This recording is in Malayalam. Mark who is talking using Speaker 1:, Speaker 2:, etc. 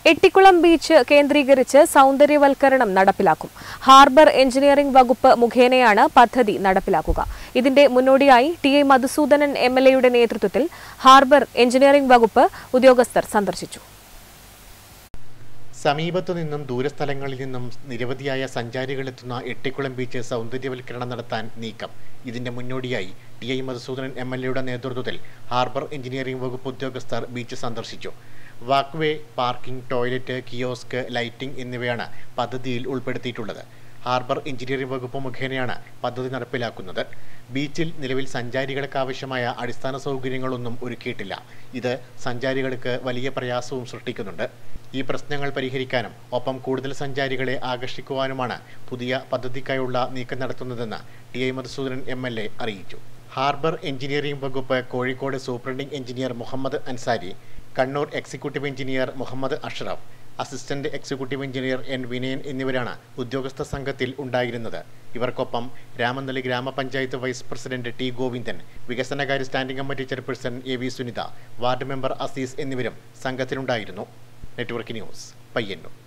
Speaker 1: എട്ടിക്കുളം ബീച്ച് കേന്ദ്രീകരിച്ച് സൗന്ദര്യവൽക്കരണം നടപ്പിലാക്കും. ഹാർബർ എഞ്ചിനീയറിംഗ് വകുപ്പ് മുഖേനയാണ് പദ്ധതി നടപ്പിലാക്കുക. ഇതിന്റെ മുന്നോടിയായി ടി. മധുസൂദനൻ എംഎൽഎയുടെ നേതൃത്വത്തിൽ ഹാർബർ എഞ്ചിനീയറിംഗ് വകുപ്പ് ഉദ്യോഗസ്ഥർ സന്ദർശിച്ചു.
Speaker 2: സമീപത്തു നിന്നും ദൂരസ്ഥലങ്ങളിൽ നിന്നും നിരവധിയായ സഞ്ചാരികളെത്തുന്ന എട്ടിക്കുളം ബീച്ച് സൗന്ദര്യവൽക്കരണം നടത്താൻ നീക്കം. ഇതിന്റെ മുന്നോടിയായി ടി. മധുസൂദനൻ എംഎൽഎയുടെ നേതൃത്വത്തിൽ ഹാർബർ എഞ്ചിനീയറിംഗ് വകുപ്പ് ഉദ്യോഗസ്ഥർ ബീച്ച് സന്ദർശിച്ചു. Walkway, parking, toilet, kiosk, lighting എന്നിവയാണ് പദ്ധതിയിൽ ഉൾപ്പെടുത്തിയിട്ടുള്ളത്. ഹാർബർ എഞ്ചിനീയറിംഗ് വകുപ്പ് മുഖേനയാണ് പദ്ധതി നടപ്പിലാക്കുന്നത്. ബീച്ചിൽ നിലവിൽ സഞ്ചാരികൾക്ക് ആവശ്യമായ അടിസ്ഥാന സൗകര്യങ്ങളൊന്നും ഒരുക്കിയിട്ടില്ല. ഇത് സഞ്ചാരികൾക്ക് വലിയ പ്രയാസവും സൃഷ്ടിക്കുന്നുണ്ട്. ഈ പ്രശ്നങ്ങൾ പരിഹരിക്കാനും ഒപ്പം കൂടുതൽ സഞ്ചാരികളെ ആകർഷിക്കുവാനുമാണ് പുതിയ പദ്ധതിക്കായുള്ള നീക്കം നടത്തുന്നതെന്ന് ടി. മധുസൂദനൻ എംഎൽഎ അറിയിച്ചു. ഹാർബർ എഞ്ചിനീയറിംഗ് വകുപ്പ് Kozhikode superintending engineer Muhammad Ansari, Kannur executive engineer Muhammad Ashraf, assistant executive engineer N Vinayan എന്നിവരാണ് ഉദ്യോഗസ്ഥ സംഘത്തിൽ ഉണ്ടായിരുന്നത്. ഇവർക്കൊപ്പം രാമന്തളി ഗ്രാമപഞ്ചായത്ത് വൈസ് പ്രസിഡന്റ് ടി. ഗോവിന്ദൻ, വികസനകാര്യ standing committee chairperson A. Sunitha, ward member Azeez എന്നിവരും സംഘത്തിലുണ്ടായിരുന്നു. Network news, Payyanur.